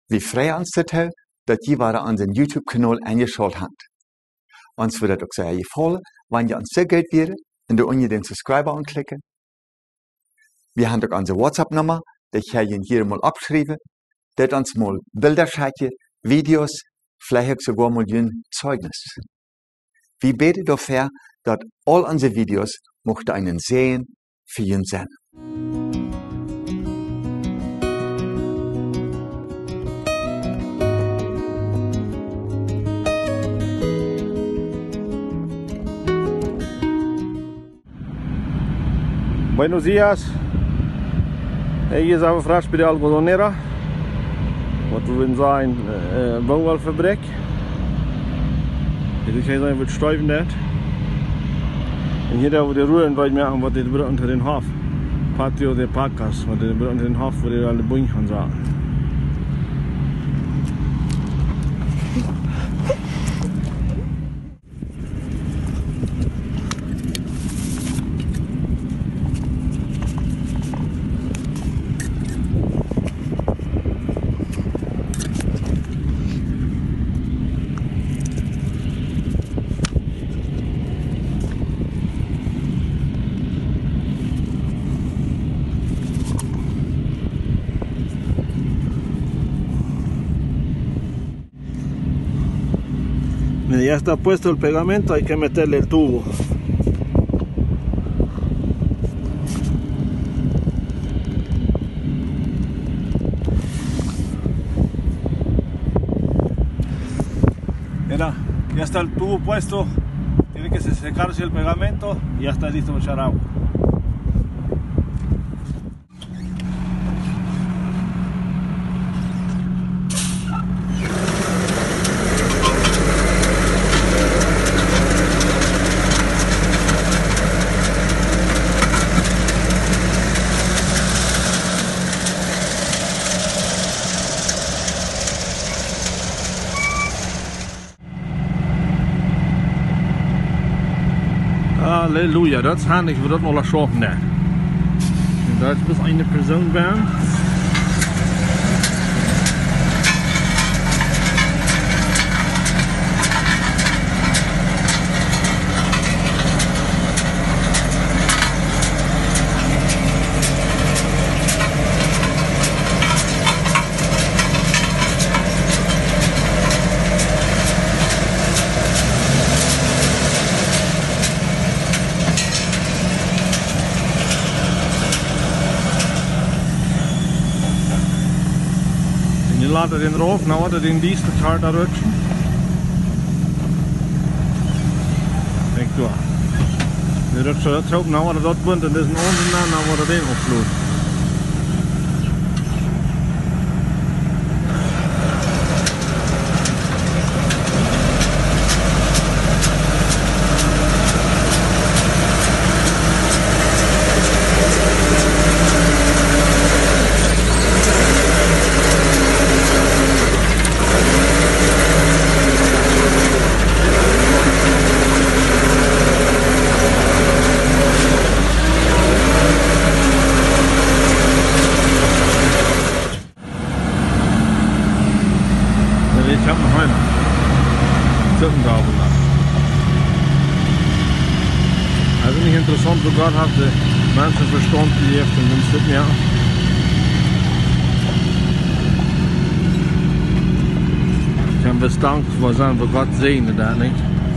Vi freuen ons til dat je waren aan zijn YouTube-kanaal ingeschaltet habt. Ons würde das auch sehr gefallen, wenn ihr uns sehr gut wäre und du den Subscriber anklicken. Wir haben auch unsere WhatsApp-Nummer, die ich hier mal abschreiben, dat uns mal Bilder schicken, Videos, vielleicht auch sogar mal ein Zeugnis. Wir beten dafür, dass all unsere Videos mochten einen Segen für ihn sein. Buenos días. Hier zijn we straks bij de algodonera. Wat we willen zijn, Baumwolle Fabrikj. Dit is zijn wat stuiven net. En hier hebben we de roeren waar we aan wat dit wordt onder den Hof. Patio de Pacas, wat dit wordt onder den Hof waar je alle boeien gaan zagen. Ya está puesto el pegamento, hay que meterle el tubo. Mira, ya está el tubo puesto, tiene que secarse el pegamento y ya está listo para echar agua. Halleluja, dat is handig voor dat nog schaffen net. Dat is bis eine Person werden. Laat het in erop, nou wordt het in die stuk harder rutschen. Kijk door. Nu rukt zo dat op, nou wordt het dat punt en dit is een onder, nou wordt het in opvloed. Ich habe noch einen Zwischentauben nach. Also nicht interessant, wo Gott hat die Menschen Verstand gelebt und wenn es nicht mehr. Ich habe es dankbar sein, wo Gott segnet da nicht.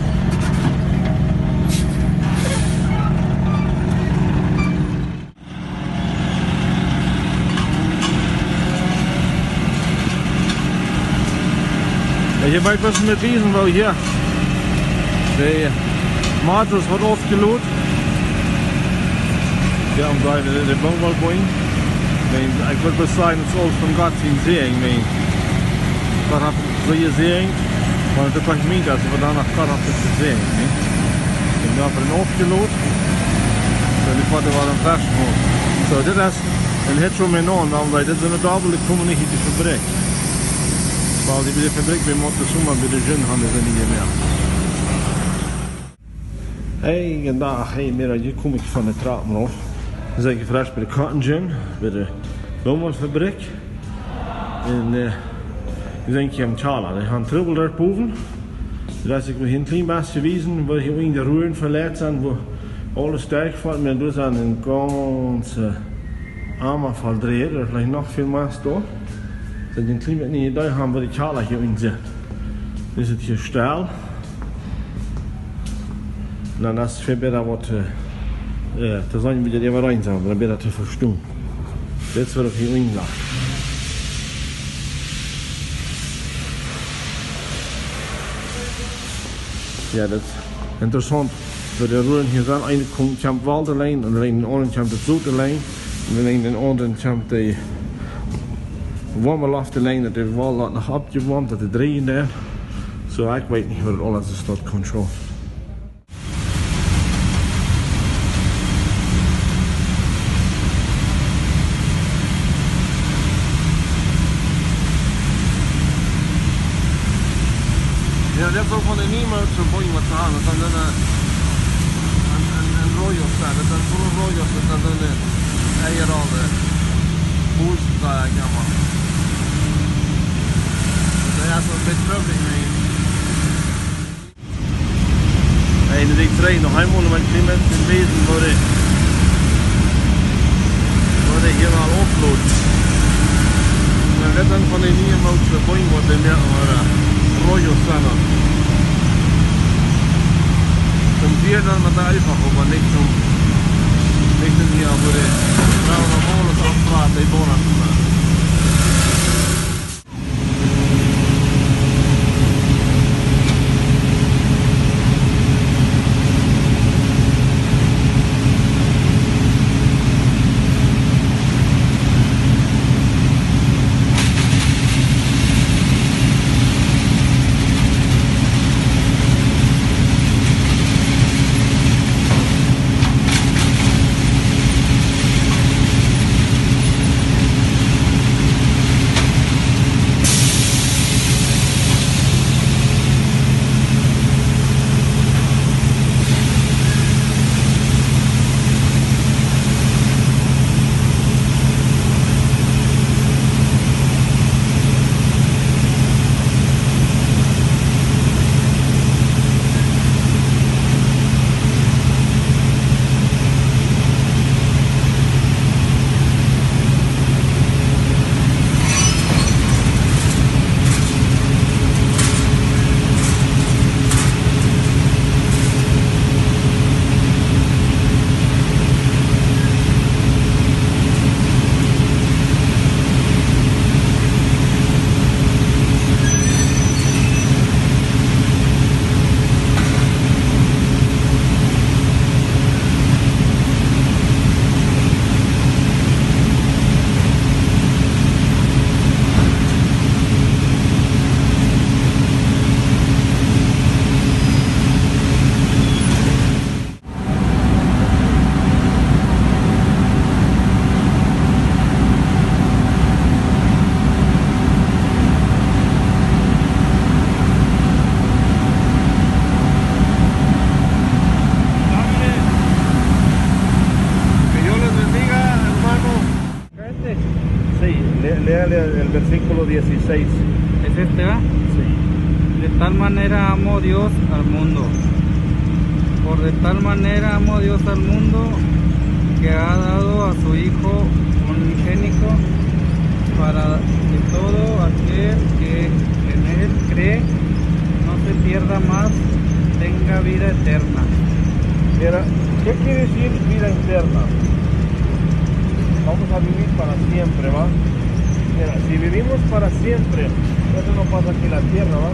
Hier war etwas mit Wiesen, weil hier der Matus wird aufgelohnt. Ja, und da der Baumwollboing. Ich würde sagen, es ist alles von Gott in Segen. Gott hat so gesegnet, und das kann ich mir, dass wir danach Gott hat es gesegnet. Und da haben wir ihn aufgelohnt. Und die Vater war dann fest. So, das ist ein Hit schon mehr noch, weil das ist eine Double, die kommen nicht in die Fabrik. Weil die bei der Fabrik, wir machen das immer bei den Jüngern, haben wir nicht mehr. Hey, dag, hey, middag, hier kom ik van de trap af. Dan ben ik fresh bij de Klassen, bij de Baumwolle Fabrikj. En is een keer Chala. Die gaan trubbel daar boven. Dus ik wil een klein beetje wijzen, waar je in de roeren verleid zijn, waar alles sterk valt, maar dus aan een ganse armen valt draaien, er ligt nog veel meer door. Dat je een klein beetje niet idee hebben waar die Chala hierin zit. Dus het hier stijl. Dan is het veel beter wat te zijn wie je even rein zijn, maar beter te verstaan. Dit is wat ik hierin lag. Ja, dat is interessant. Voor de roeren hier zijn, een komt de walderlijn, en de andere komt de zoete lijn, en de andere komt de warme laftelijn, dat de wal nog opgewarmd, dat de draaien daar. Zo, ik weet niet waar het alles is tot controle. Ja, dat is ook van de Niemoutse boeien wat ze aan. Dat dan een rooios staat. Dat dan voor een rooios dat dan de eier al de boers daar jammer. Dat is een beetje probleem mee. En de dik trein nog helemaal met die mensen in wezen worden hier al opgelood. En dat dan van de Niemoutse boeien wordt meer rooios staan. Zum Bier dann mit der einfach, aber nicht zum hier, wo die Frauen normales Abfahrt, die Bohnen zu machen. El versículo 16. ¿Es este, va? Sí. De tal manera amó Dios al mundo. Por de tal manera amó Dios al mundo que ha dado a su Hijo unigénito para que todo aquel que en Él cree no se pierda más, tenga vida eterna. Mira, ¿qué quiere decir vida eterna? Vamos a vivir para siempre, ¿va? Mira, si vivimos para siempre, eso no pasa aquí en la tierra, ¿va?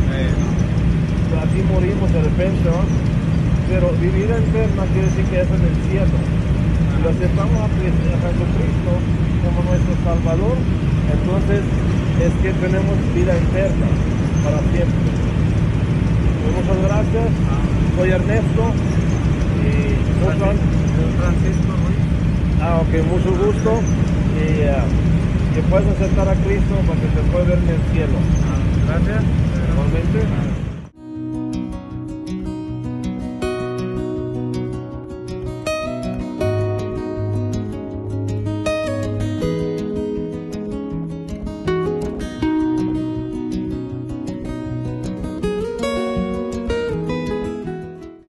Aquí morimos de repente, ¿va? Pero vivir eterna quiere decir que es en el cielo. Si lo aceptamos a Jesucristo como nuestro Salvador, entonces es que tenemos vida eterna para siempre. Muchas gracias. Soy Ernesto y Francisco. ok, mucho gusto. Y que puedas aceptar a Cristo para que te pueda ver en el cielo. Gracias. Igualmente.